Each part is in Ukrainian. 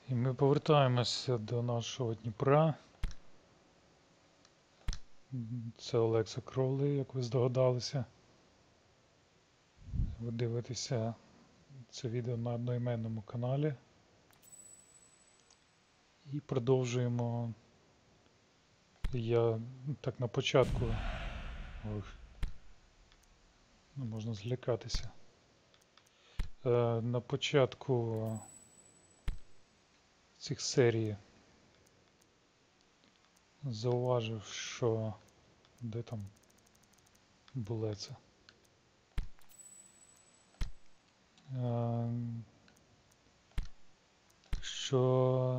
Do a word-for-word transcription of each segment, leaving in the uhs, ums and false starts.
І ми повертаємося до нашого Дніпра. Це Олекса Кровлей, як ви здогадалися. Ви дивитеся це відео на одноіменному каналі. І продовжуємо. Я так на початку... Ох, не можна злякатися. Е, на початку цих серій зауважив, що... Де там було це? Е, що...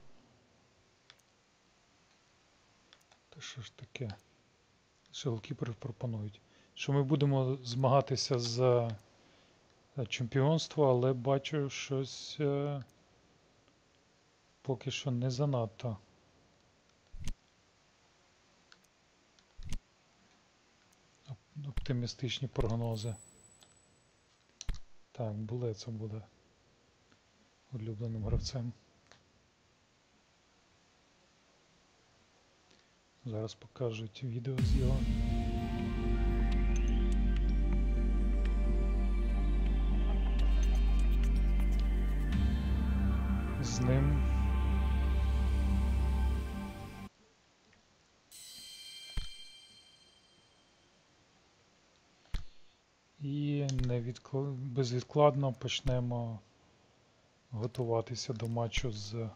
Та що ж таке? Що голкіпери пропонують? Що ми будемо змагатися за чемпіонство, але бачу щось е, поки що не занадто. Оптимістичні прогнози. Так, Булеца буде улюбленим гравцем. Зараз покажуть відео з його. З ним. І невідкл... безвідкладно почнемо готуватися до матчу з, е...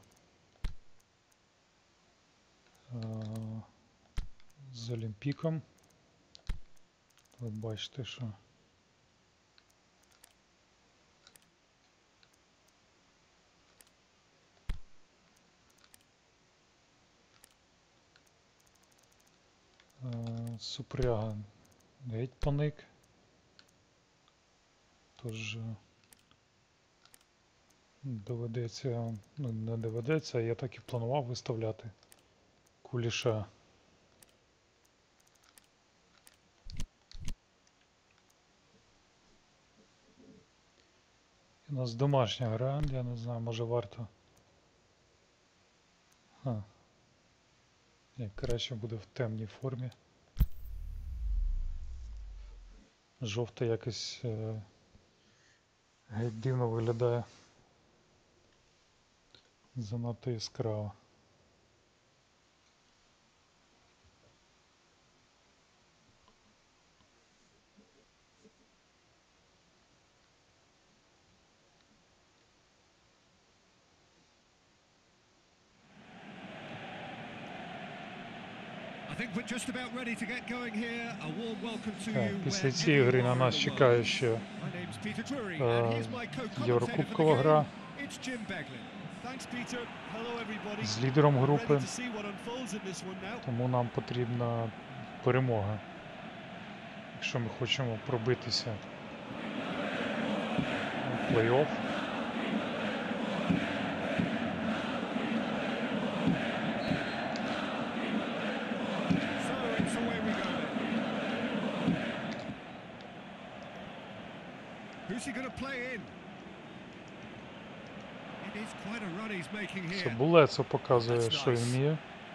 з Олімпіком. Ви бачите, що е... Супряга геть паник. Тож доведеться, ну не доведеться, я так і планував виставляти Куліша. У нас домашня гра, я не знаю, може варто. А. Як краще буде в темній формі. Жовта якось е геть дивно виглядає. Занадто яскраво. Так, після цієї гри на нас чекає ще е, Єврокубкова гра з лідером групи, тому нам потрібна перемога, якщо ми хочемо пробитися в плей-офф. Це Булецо показує, що він вміє.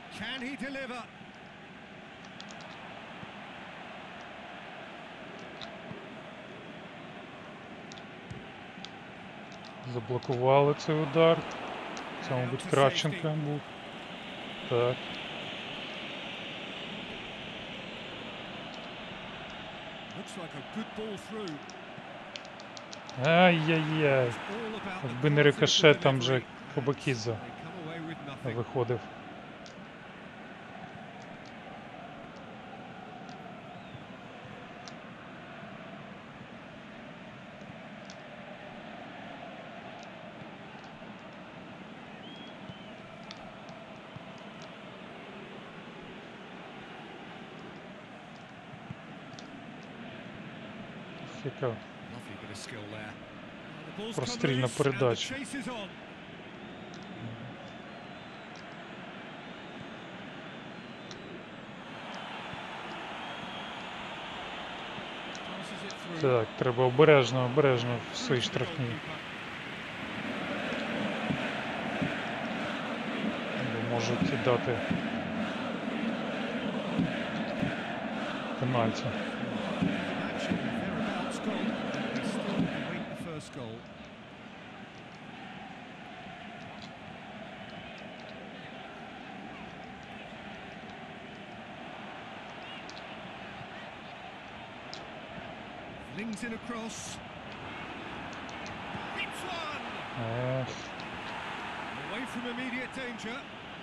Заблокували цей удар. Це, мабуть, Кравченко був. Так. Ай-яй-яй. Якби не рикошет, там же Фабакідзе виходив. Яка прострільна передача. Так, треба обережно, обережно в своїй штрафній. можуть дати пенальті. Lings in across. Hits one. Ех, Away from immediate danger.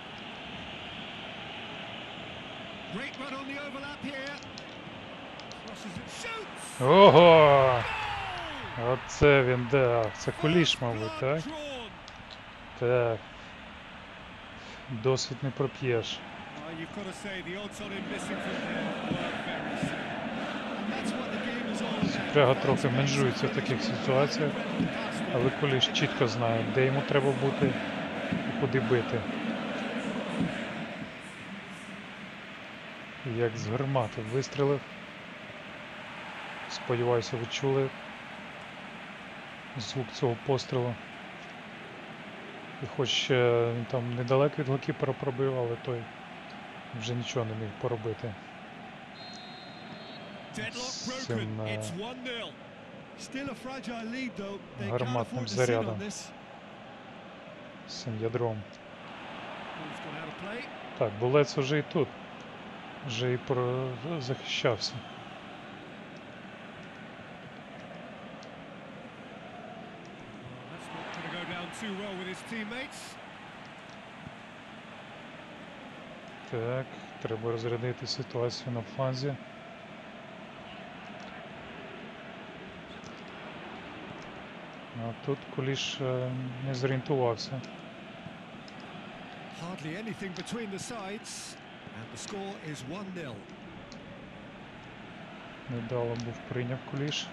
Great run on the overlap here. Crosses it, shoots. ого! Goal! Оце він, да. Це Куліш, First мабуть, blood так? drawn. Так. Досвід не проп'єш. Oh, you've got to say the odds on him missing from there were very slim. And that's what the game is all about. Пряга трохи менжується в таких ситуаціях, але Куліш чітко знає, де йому треба бути і куди бити. Як з гармати вистрілив. Сподіваюся, ви чули звук цього пострілу. І хоч е, він там недалеко від голкіпера пробив, але той вже нічого не міг поробити. Deadlock З broken. цим е, It's one nil. Still a fragile lead though. They can't гарматним afford to sit зарядом, on this. з цим ядром. Ball's gone out of play. Так, Булець вже і тут. Вже і про... захищався. Oh, that's not going to go down too well with his teammates. Так, треба розрядити ситуацію на фланзі. А тут Куліш е, не зорієнтувався. Hardly anything between the sides, and the score is one nil. Недало був прийняв Куліш.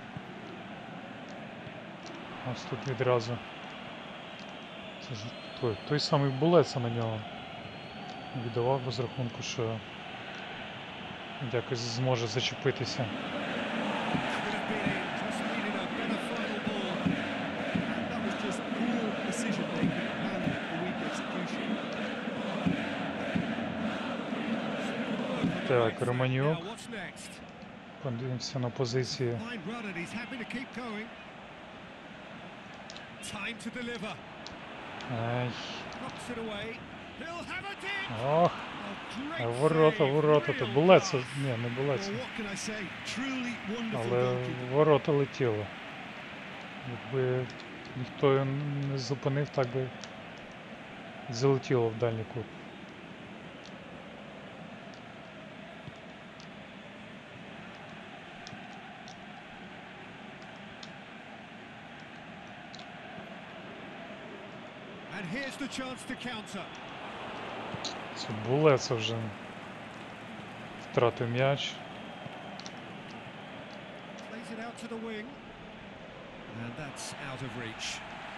Ось тут відразу. Це ж той, той самий Булець на нього віддавав без рахунку, що якось зможе зачепитися. Could have been in, just needed a better final ball. And that was just poor decision making and a weak execution. Так, Романюк. Now what's next? Подивимося на позиції. Fine run and he's happy to keep going. Time to deliver. Ай, Knocks it away. He'll have it in. ох, A great ворота, save, ворота. real То Булець, class. ні, не Булець. Well, what can I say? Truly wonderful Але goalkeeping. в ворота летіло. Якби ніхто його не зупинив, так би і залетіло в дальній кут. And here's the chance to counter. Це Булець вже втратив м'яч. Plays it out to the wing. And that's out of reach.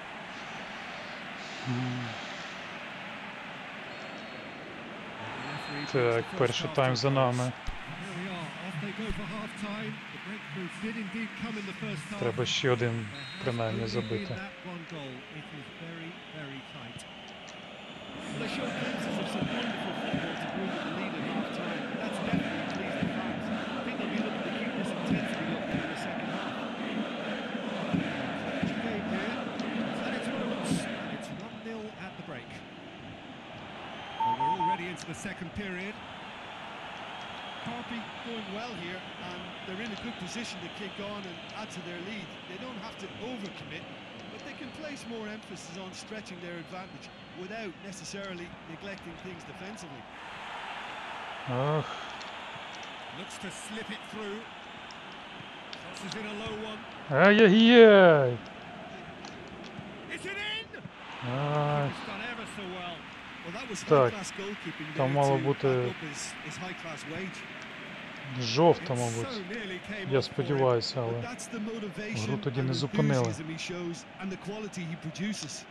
And the referee brings Так, the first перший half тайм to a за close. нами. Here we are, off they go for half time. The breakthrough did indeed come in the first half. Треба ще один There has принаймні only been забити. that one goal. It is very, very tight. They show glimpses of some wonderful football to prove that the lead at half time. That's definitely pleased the fans. I think they'll be looking to keep this intensity up in the second half. Clinch game here. It's had its moments, and it's one nil at the break. Well, we're already into the second period. Carpi going well here, and they're in a good position to kick on and add to their lead. They don't have to overcommit, but they can place more emphasis on stretching their advantage without necessarily neglecting things defensively. Ох, Looks to slip it through. Crosses in a low one. ай-яй-яй! Is it in? Ай, It's done ever so well. Well, that was Так, high-class goalkeeping там there мало to бути back up his, his high-class wage. жовта, It мабуть. so nearly came Я off for him. сподіваюся, But але that's the motivation гру тоді and не зупинили. enthusiasm he shows and the quality he produces.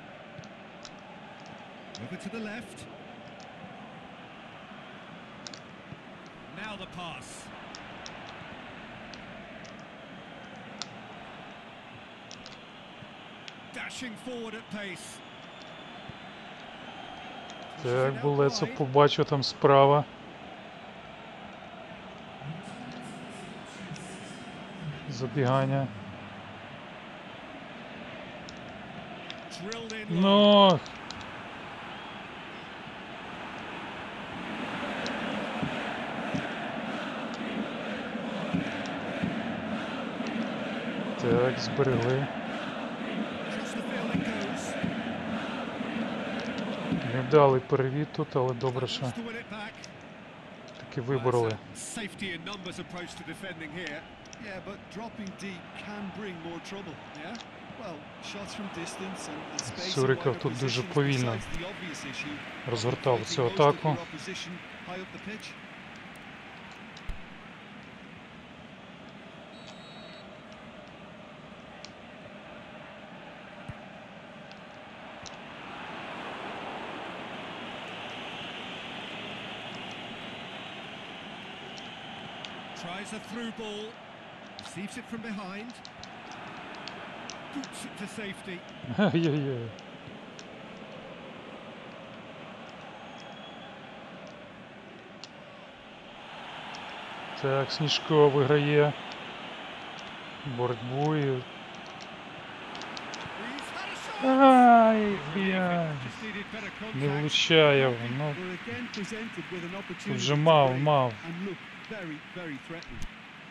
Over to the left. Now the pass. Dashing forward at pace. Так, Булецо побачив там справа. Забігання. Drilled in low. Ну, так, зберегли. Chesterfield it goes. Невдалий перевід тут, але добре, що Wants to win it back. таки вибороли. That's a safety in numbers approach to defending here. Yeah, but dropping deep can bring more trouble. Yeah. Well, shots from distance and, and space in Цуриков wider тут дуже positions повільно besides the obvious issue of розгортав fighting цю most of атаку. your opposition high up the pitch. Tries a through ball. Receives it from behind. Boots it to safety. Ай-яй-яй. Так, Сніжко виграє боротьбу і... He's had a shot. Ай, блядь. Just needed better Не contact. влучає, ну, We're again presented with an тут opportunity вже to мав, break мав. and look very, very threatening.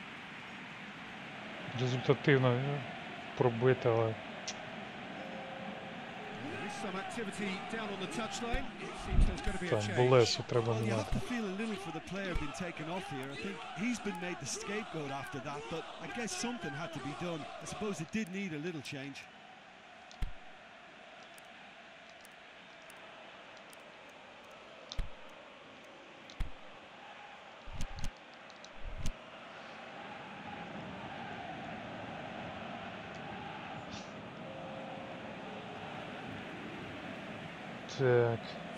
Результативно пробити, але There is some activity down on the touchline. It seems there's going to be a там change. Булесу треба Well, you have міняти. to feel a little for the player being taken off here. I think he's been made the scapegoat after that, but I guess something had to be done. I suppose it did need a little change. Так,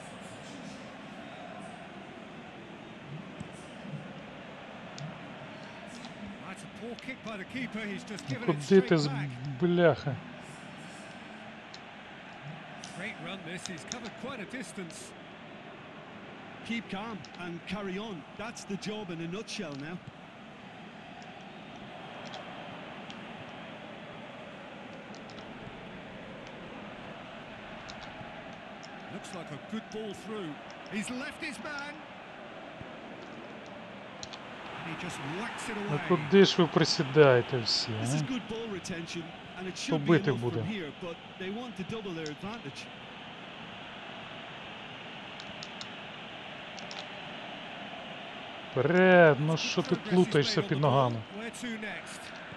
That's a poor kick by the keeper. He's just ну given it куди straight ти з back. бляха? Great run this. He's covered quite a distance. Keep calm and carry on. That's the job in a nutshell now. Looks like a good ball through. He's left his man. And he just whacks it Ну away. куди ж ви присідаєте всі, This is а? good ball retention, and it should be Побити enough буде. from here, but they want to double their advantage. Вперед, ну Good що ти progress he's плутаєшся made on під the ногами? ball. Where to next?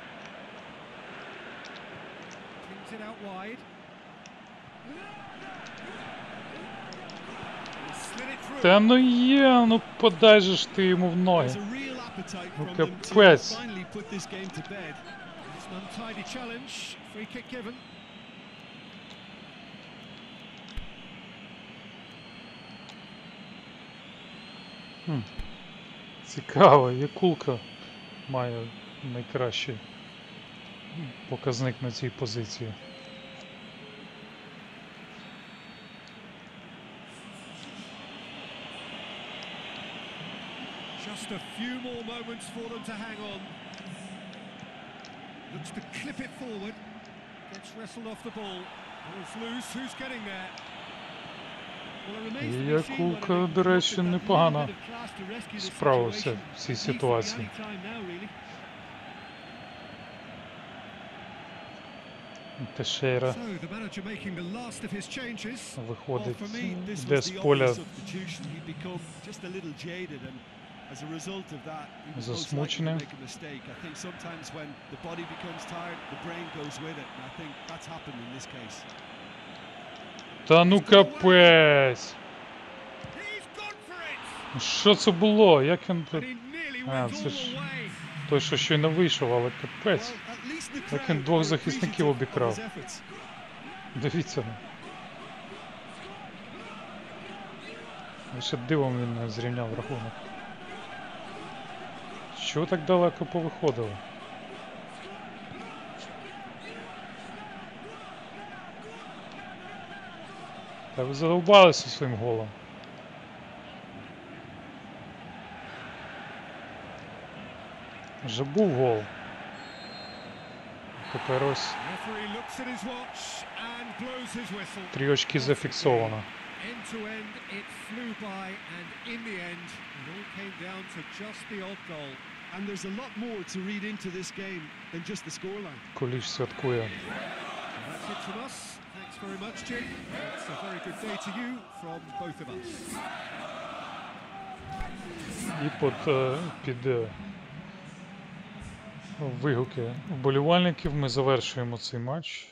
Pings it out wide. He's slid it through. Та ну є, ну подай же ж ти йому в ноги. There's a real appetite Ну, from them to капець. finally put this game to bed. It's an untidy challenge. Free kick given. Хм. Цікаво, Якулка має найкращий показник на цій позиції. Just a few more moments for them to hang on. Looks to clip it forward. Gets wrestled off the ball. Ball's loose. Who's getting there? Well, it remains І to be seen whether Якулка, they can до look at речі, that little непогано bit of class to rescue the справився situation. в цій Needs to be ситуації. any time now, really. Тешейра So the manager making the last of his changes. Well, виходить, for me, this йде was з the поля obvious substitution. He'd become just a little jaded, and as a result of that, he was most likely to засмученим. make a mistake. I think sometimes when the body becomes tired, the brain goes with it, and I think that's happened in this case. Та ну капець! He's gone for it. Ну що це було? Як він And тут? he nearly А, went це all ж the way. той, що щойно вийшов, але капець. Well, at least the Як він crowd двох were захисників appreciative of обікрав. his efforts. Дивіться. ну. Лише дивом він не зрівняв рахунок. Чого так далеко повиходило? Та ви задовбалися своїм голом. Вже був гол. Тепер ось Referee looks at his watch and blows his whistle. три очки зафіксовано. End to end, it flew by, and in the end, it all came down to just the odd goal. And there's a lot more to read into this game than just the scoreline. Куліш святкує. And that's it from us. Thanks very much, Jim. It's a very good day to you from both of us. І під, е, під е, вигуки вболівальників ми завершуємо цей матч.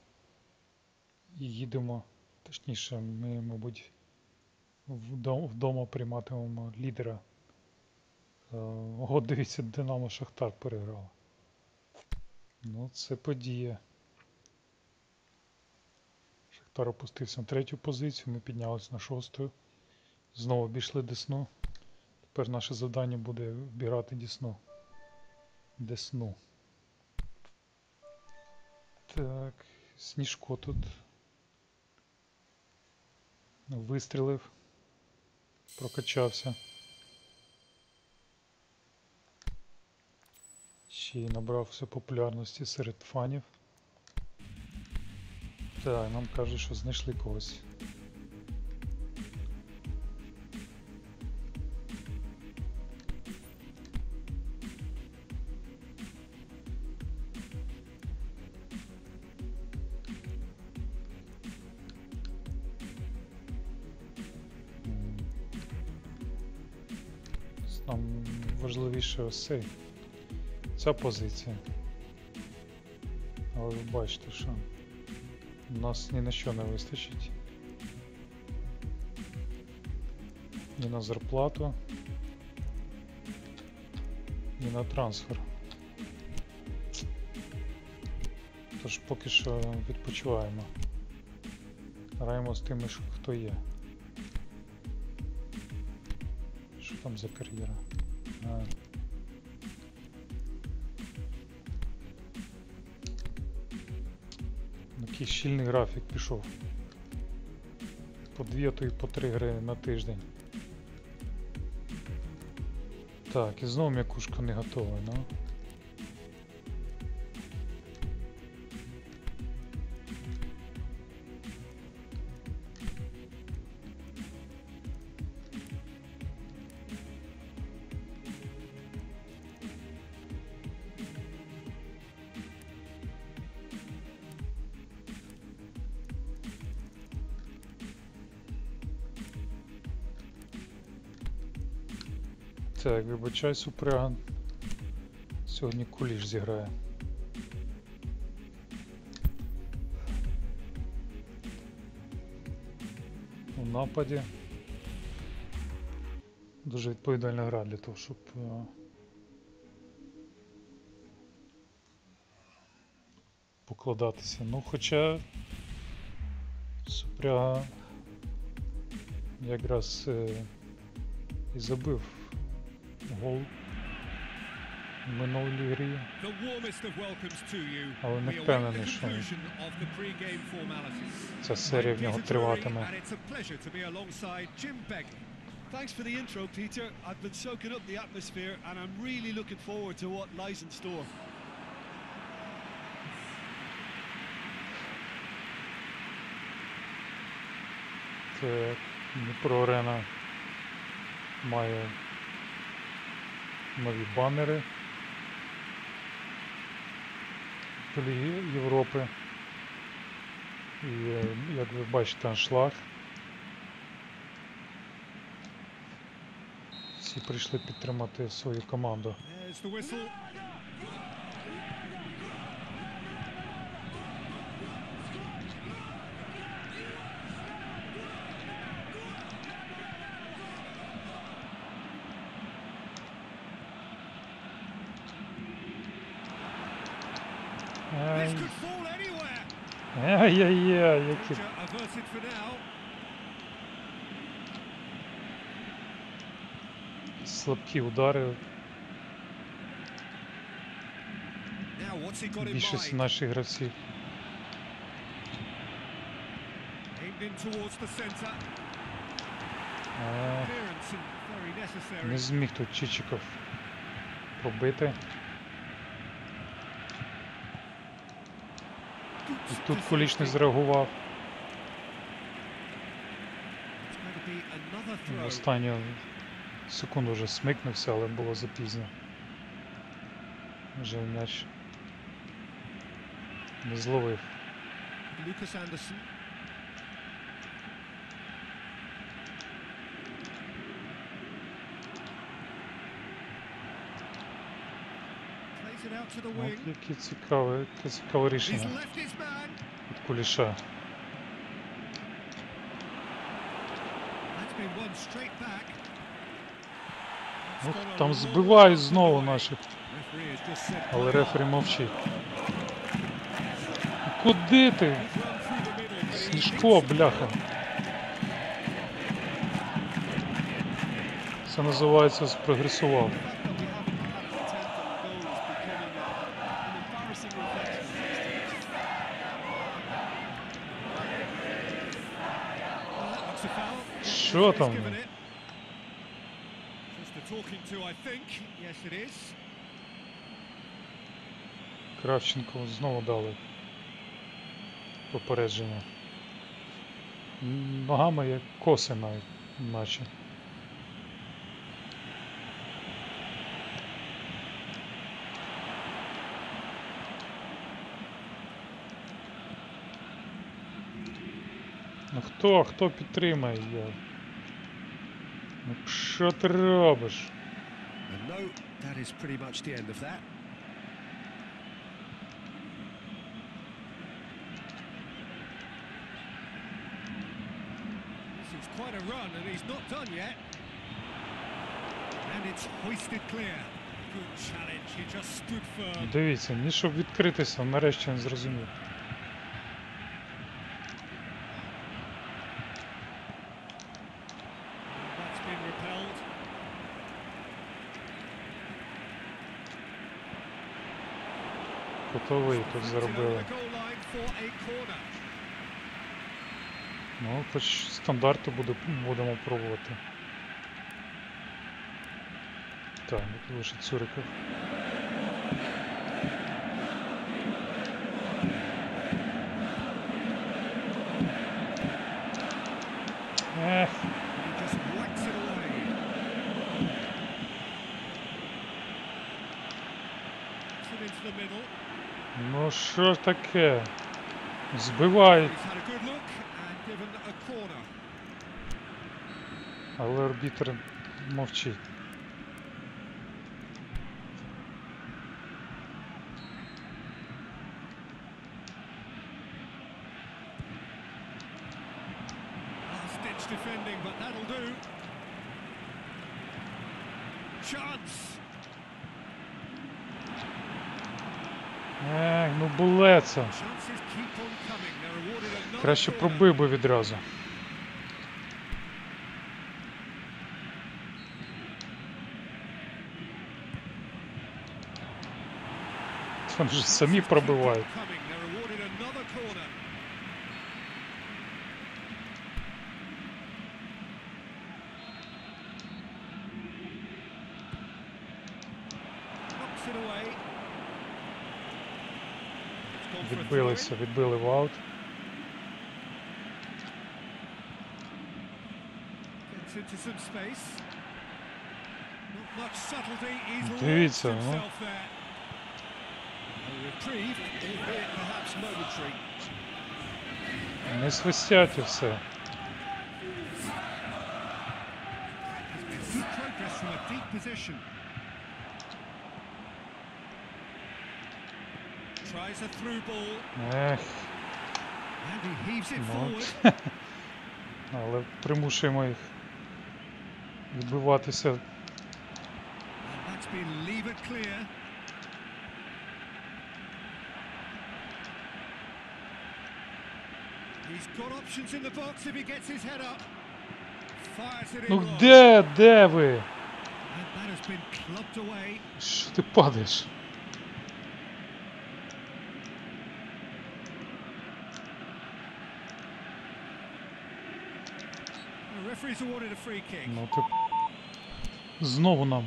І їдемо, точніше, ми, мабуть, вдома, вдома прийматимемо лідера. Е, О, дивіться, Динамо Шахтар переграла. Ну, це подія. Шахтар опустився на третю позицію, ми піднялися на шосту. Знову обійшли Десну. Тепер наше завдання буде вбігати Десну. Десну. Так, Сніжко тут вистрілив, прокачався. Ще й набрався популярності серед фанів. Так, нам кажуть, що знайшли когось. М. Нам важливіше ось цей. Ця позиція. Але ви бачите, що у нас ні на що не вистачить. Ні на зарплату, ні на трансфер. Тож поки що відпочиваємо. Граємо з тими, що- хто є. Що там за кар'єра? А. Який щільний графік пішов. По дві, а то й по три гри на тиждень. Так, і знову м'якушка не готова, ну. Так, вибачай, Супряган. Сьогодні Куліш зіграє. У нападі. Дуже відповідальна гра для того, щоб е, покладатися. Ну, хоча Супряга якраз е, і забив гол в минулій грі. The warmest of welcomes to you. Але не We await the впевнений, що conclusion of the pre-game formalities. ця серія в нього Peter Drury, триватиме. and it's a pleasure to be alongside Jim Begley. Thanks for the intro, Peter. I've been soaking up the atmosphere and I'm really looking forward to what lies in store. Так, Дніпро Арена має нові банери в Лігі Європи. І, е, як ви бачите, аншлаг. Всі прийшли підтримати свою команду. There's the whistle. This Ай, could fall anywhere. Ай-яй-яй, які Danger averted for now. слабкі удари. Now what's he got in Більшість mind? наших гравців. Aimed in towards the centre. А, Clearance and very necessary. не зміг тут Чичиков пробити. І тут Куліч не зреагував. It's going to be another В throw. останню секунду вже смикнувся, але було запізно. Вже м'яч не зловив. Lucas Anderson. Plays it out to the От wing. яке цікаве, яке цікаве He's рішення left his man. від Куліша. That's been won straight back. That's Ух, gone a там long збивають way off the знову goal. наших, Referee has just said але play on. рефері мовчить. Куди ти? He's run through the middle, but he Сніжко, hits the бляха. ball. Це називається спрогресував. The fact that we haven't had an attempt on goal is becoming a- an embarrassing reflection of these teams. Well, that looks a foul. Що Referee's там? given it. Just a talking to, I think. Yes, it is. Кравченко знову дали попередження. М, Ногами як коси навіть, наче. Ну хто, хто підтримає я? Ну що ти робиш? And no, that is pretty much the end of that. This is quite a run, and he's not done yet. And it's hoisted clear. Good challenge. He just stood firm. Дивіться, ні щоб відкритися, нарешті він зрозумів. That's been repelled. Кутовий тут Over заробили. the goal line for a corner. Ну, хоч стандарти буде, будемо пробувати. Так, тут лише Цюриков. Ех, He just whacks it away. Puts it into the middle. ну що ж таке? Збивають, He's had a good look and given a corner. але арбітр мовчить. Last ditch defending, but that'll do. Chance. Ех, ну булеться. Chances keep on coming. They're awarded another Краще corner. пробив би відразу. Там же самі Keep on пробивають. coming. They're awarded another corner. Knocks it away. It's gone for a throw-in. Відбилися, відбили в аут. Gets into some space. Not much subtlety. He's launched Дивіться, ну. himself there. A reprieve, albeit perhaps momentary. Не свистять і все. There's been good progress from a deep position. Tries a through ball Ех, and he heaves it ну, forward. але примушуємо їх відбиватися. And that's been levered clear. He's got options in the box if he gets his head up. Fires it in Ну low. де, де ви? And that has been clubbed away. Що ти падаєш? The referee's awarded a free kick. Ну ти знову нам.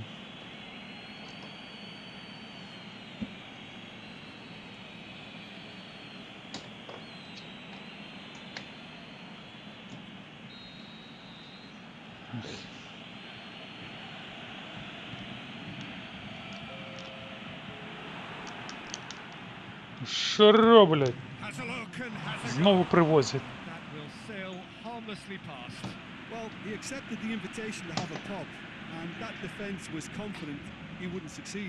Що роблять? Has a look and has a Знову goal. привозять. That will sail harmlessly past. Well, he accepted the invitation to have a pop, and that defence was confident he wouldn't succeed.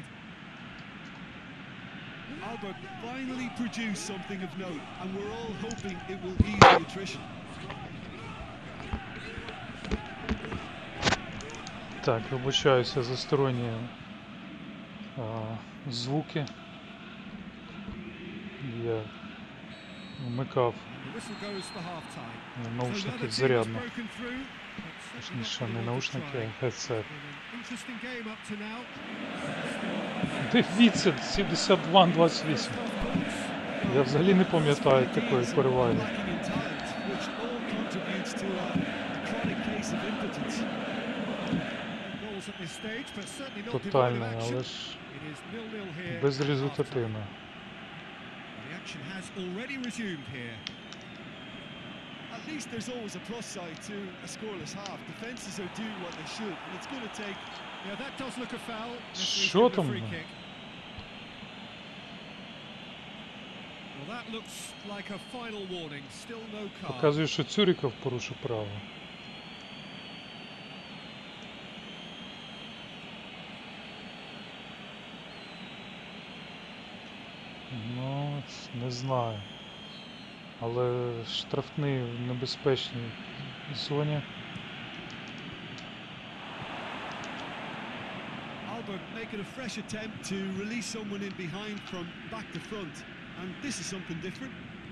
Albert finally produced something of note, and we're all hoping it will ease the attrition. Так, вибачаюся за сторонні а, звуки. Я вмикав The whistle goes for half-time. So наушники another в team has зарядну. broken through, but certainly not Точніше, what не they want to наушники, try. а хедсет. Been an interesting game up to now. Дивіться, сімдесят два двадцять вісім. Я взагалі не пам'ятаю такої переваги. Lacking in talent, which all contributes to a, a chronic case of impotence. Goals at this stage, but certainly not devoid of Тотальна, action. але ж It is nil-nil here. безрезультативна. The action has already resumed here. At least there's always a plus side to a scoreless half. Defences are doing what they should, and it's going to take. Yeah, that does look a foul. Referee's Що given a там? free kick. Well, that looks like a final warning. Still no card. Показує, що Цюріков порушив право. Ну, не знаю. Але штрафний в небезпечній зоні. Albert making a fresh attempt to release someone in behind from back to front, and this is something different.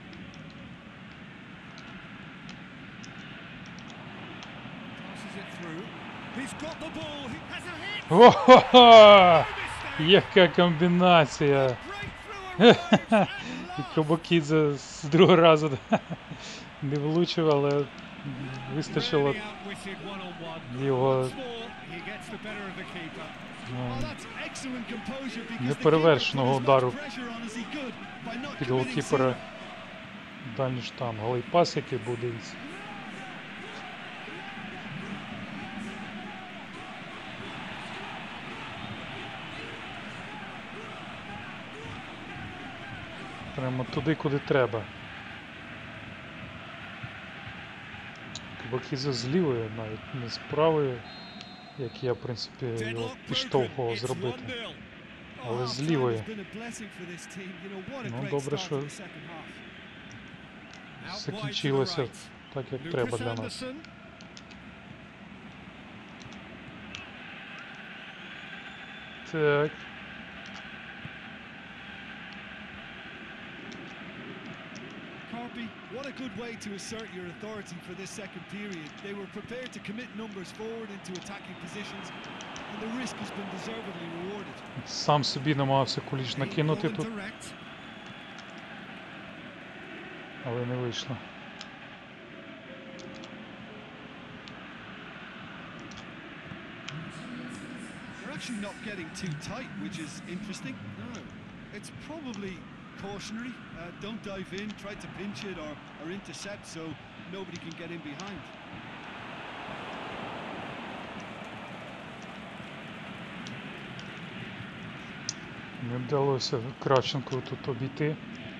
Passes it through. He's got the ball. He has a hit. О-хо-хо! No mistake. Яка комбінація! Breakthrough arrives at І last. Кобокідзе з другого разу не влучив, але вистачило Really outwitted one-on-one. його Once more, he gets the better of the keeper. Well, ну, that's excellent composure because the keeper неперевершеного put as much удару pressure on as he could by not під committing голкіпера sooner. дальній штанг. Але й пас, який був, дивіться. Прямо туди, куди треба. Кобокідзе з лівої, навіть не з правої, як я, в принципі, його Deadlock broken. підштовхував It's зробити. one-nil. Але Oh, з half-time лівої. has been a blessing for this team. You know, what a Ну, great добре, start що to the second half. Out wide to the закінчилося right. так, як Lucas треба для нас. Anderson. Так. Carpy, what a good way to assert your authority for this second period. They were prepared to commit numbers forward into attacking positions, and the risk has been deservedly rewarded. Сам собі намагався куліч накинути Ball тут, direct. але не вийшло. They're actually not getting too tight, which is interesting. No, it's probably cautionary. Uh, don't dive in, try to pinch it or, or intercept so nobody can get in behind. Не вдалося Кравченку тут обійти.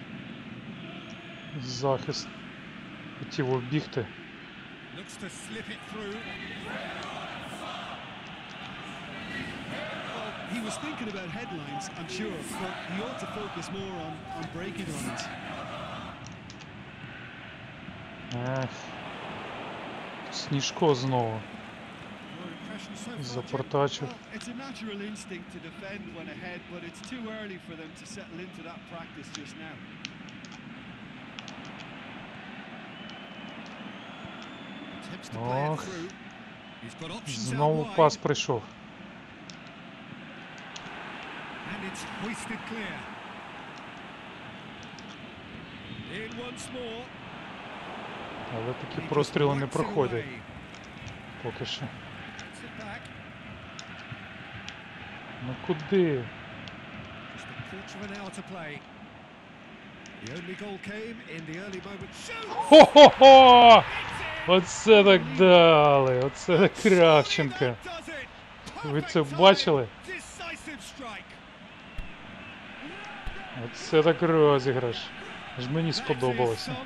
Захист. Хотів оббігти. Looks to slip it through. Well, he was thinking about headlines, I'm sure, but he ought to focus more on, on breaking lines. Ех. Сніжко знову Your impression so far, Jim? запортачив. Well, it's a natural instinct to defend when ahead, but it's too early for them to settle into that practice just now. Attempts to play it Ох. through. He's got options out Знову wide, пас прийшов. and it's hoisted clear. In once more. Але такі He just простріли не whacks it проходять away. поки що. Gets it back. Ну куди? Just a quarter of an hour to play. The only goal came in the early moments. Shoots! Хо-хо-хо! It's in! Оце так дали! Оце Кравченка! Ви це бачили? Оце так розіграш. Аж мені сподобалося.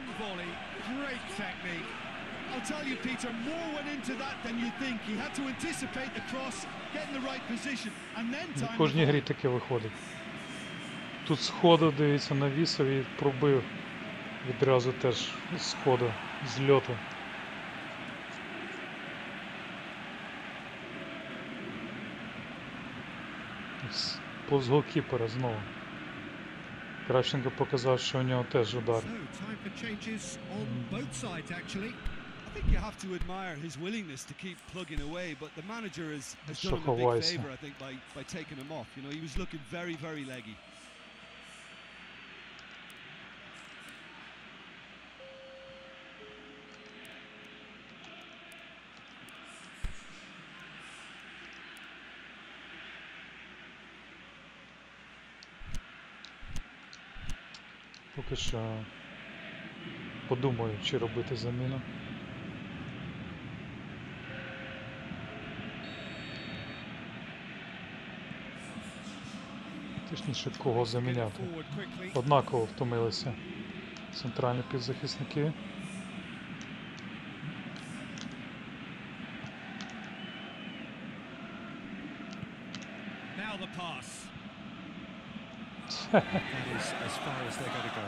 I'll tell you, Peter, more went into that than you think. He had to anticipate the cross, get in the right position, and then В time. кожній грі таке виходить. Тут сходу, дивіться, навісив і пробив відразу теж з сходу, з льоту. З- Повз голкіпера знову. Кравченко показав, що у нього теж удар. So, time for changes on both sides, actually. I think you have to admire his willingness to keep plugging away, but the manager has, has done him a big Шаховайся. favour, I think, by, by taking him off. You know, he was looking very, very leggy. Поки що подумаю, чи робити заміну. Точніше, кого заміняти. Forward quickly. Однаково втомилися центральні півзахисники. Now the pass. That is as far as they're going to go.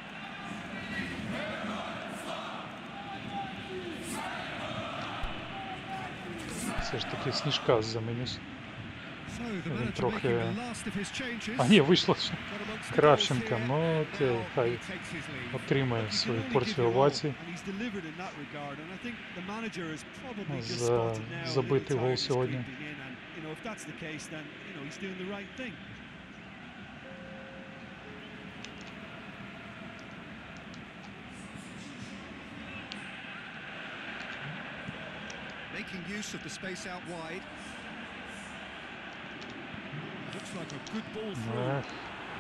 Все ж таки Сніжка замінюсь. So the Він manager трохи- making the last of his changes. А ні, вийшло ще Got amongst the Кравченка. goals here. Ну окей, Now хай he takes his lead. отримає He can свою only give порцію it all, овацій. and he's delivered in that regard. And I think the manager has probably just За spotted now a забитий little гол tiredness сьогодні. creeping in, and you know, if that's the case, then you know he's doing the right thing. Making use of the space out wide. Looks like a good ball through. Ех.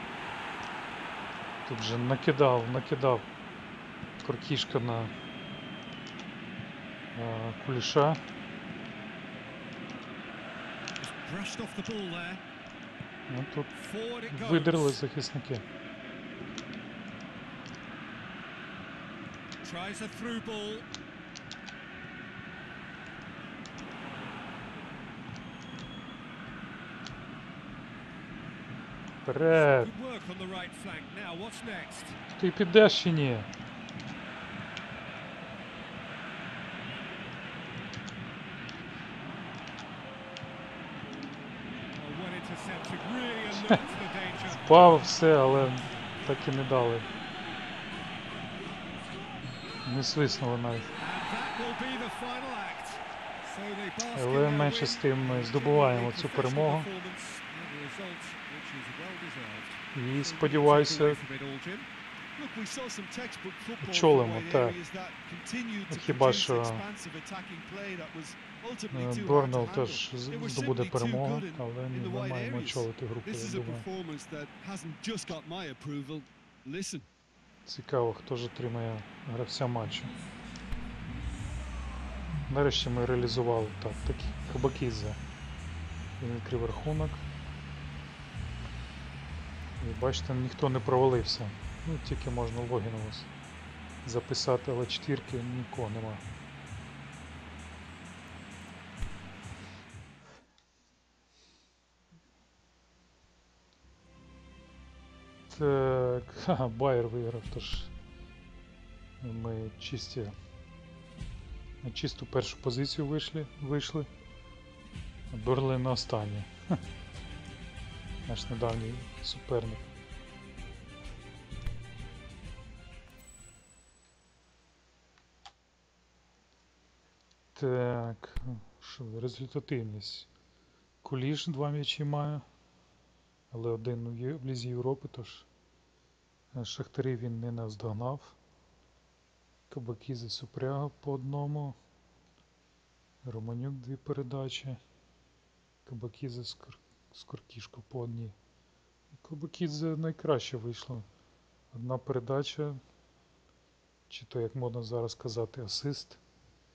Тут же накидав, накидав Коркішка на е, Куліша. Just brushed off the ball there. Ну тут Forward it goes. видерли захисники. Tries a through ball. Вперед! Good work on the right flank. Now what's next? Ти підеш чи ні? Oh, well intercepted. Really alert to the danger. Впав все, але так і не дали. Не свиснули навіть. And that will be the final act. So they bask in Але their менше win. з тим ми здобуваємо цю перемогу. Performance and a result which is well deserved. І сподіваюся, Take away from it all, Jim. Look, we saw some textbook football Очолимо, from wide так. areas that continued to Хіба produce що, expansive attacking play that was ultimately too hard to Борнел handle. теж з- They were здобуде simply too перемогу, good in- але in ні, the ми wide маємо areas. очолити групу, This я is a думаю. performance that hasn't just got my approval. Listen. Цікаво, хто ж отримає гравця матчу. Нарешті ми реалізували так, такі Кабакідзе. Він відкрив рахунок. І бачите, ніхто не провалився. Ну, тільки можна логіновус записати, але четвірки нікого нема. Так, ха, Байер виграв, тож ми чисті на чисту першу позицію вийшли, вийшли. А Берлин на останнє. Ха. Наш недавній суперник. Так, що, результативність. Куліш два м'ячі має, але один в Є- в Лізі Європи, тож е, Шахтарі він не наздогнав. Кабакідзе Супряга по одному. Романюк дві передачі. Кабакідзе Скор... Скоркішко по одній. Кабакідзе найкраще вийшло. Одна передача, чи то як можна зараз казати, асист.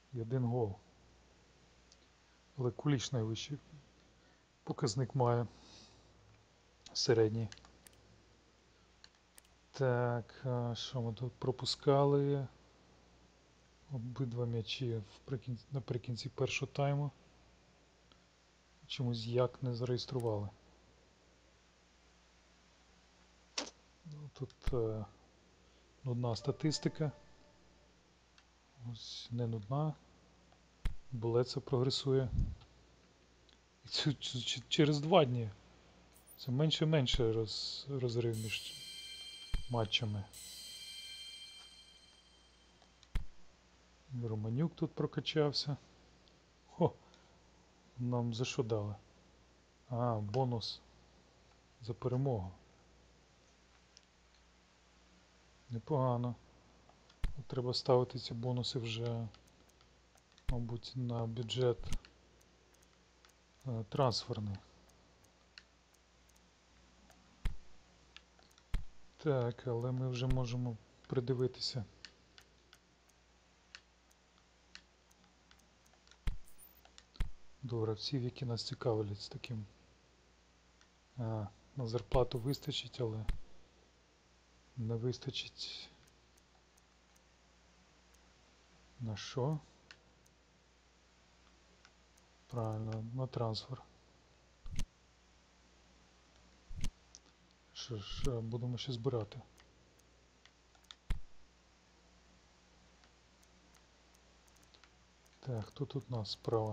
І один гол. Але Куліш найвищий показник має. Середній. Так, а що ми тут пропускали? Обидва м'ячі вприкін- наприкінці першого тайму. Чомусь як не зареєстрували. Ну, тут е, нудна статистика. Ось не нудна. Булеца прогресує. І це ч- ч- через два дні. Це менше і менше роз, розрив між матчами. Романюк тут прокачався. Хо! Нам за що дали? А, бонус за перемогу. Непогано. Треба ставити ці бонуси вже, мабуть, на бюджет е, трансферний. Так, але ми вже можемо придивитися. До гравців, які нас цікавлять з таким. А, на зарплату вистачить, але не вистачить. На що? Правильно, на трансфер. Що ж, будемо ще збирати. Так, хто тут у нас справа?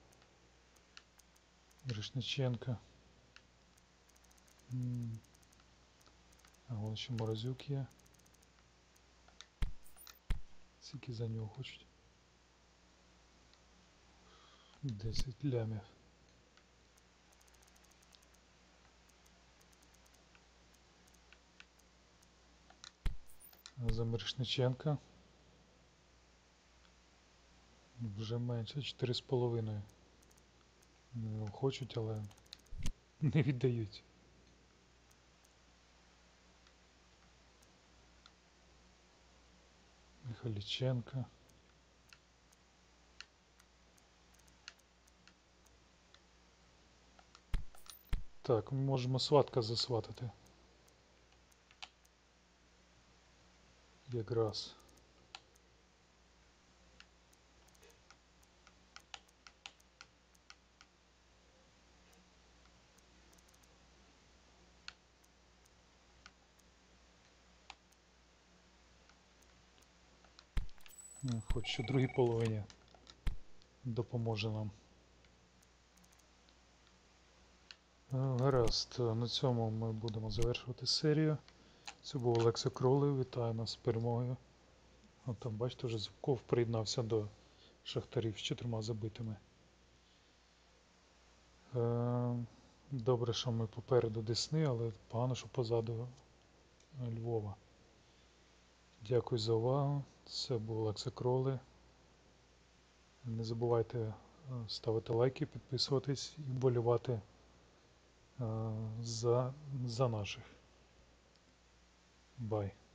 Гришниченко. М. А вон ще Морозюк є. Скільки за нього хочуть? десять лямів. А за Мирошниченка вже менше, чотири з половиною. Ну, хочуть, але не віддають. Михайліченко. Так, ми можемо сватка засватати. Якраз. Ну, хоч що в другій половині допоможе нам. Е, Гаразд, на цьому ми будемо завершувати серію. Це був Олекса Кролев, вітаю нас з перемогою. От там, бачите, вже Зубков приєднався до Шахтарів з чотирма забитими. Е, Добре, що ми попереду Десни, але погано, що позаду Львова. Дякую за увагу. Це був Олекса Кролев. Не забувайте е, ставити лайки, підписуватись і вболівати е, за, за наших. Бай.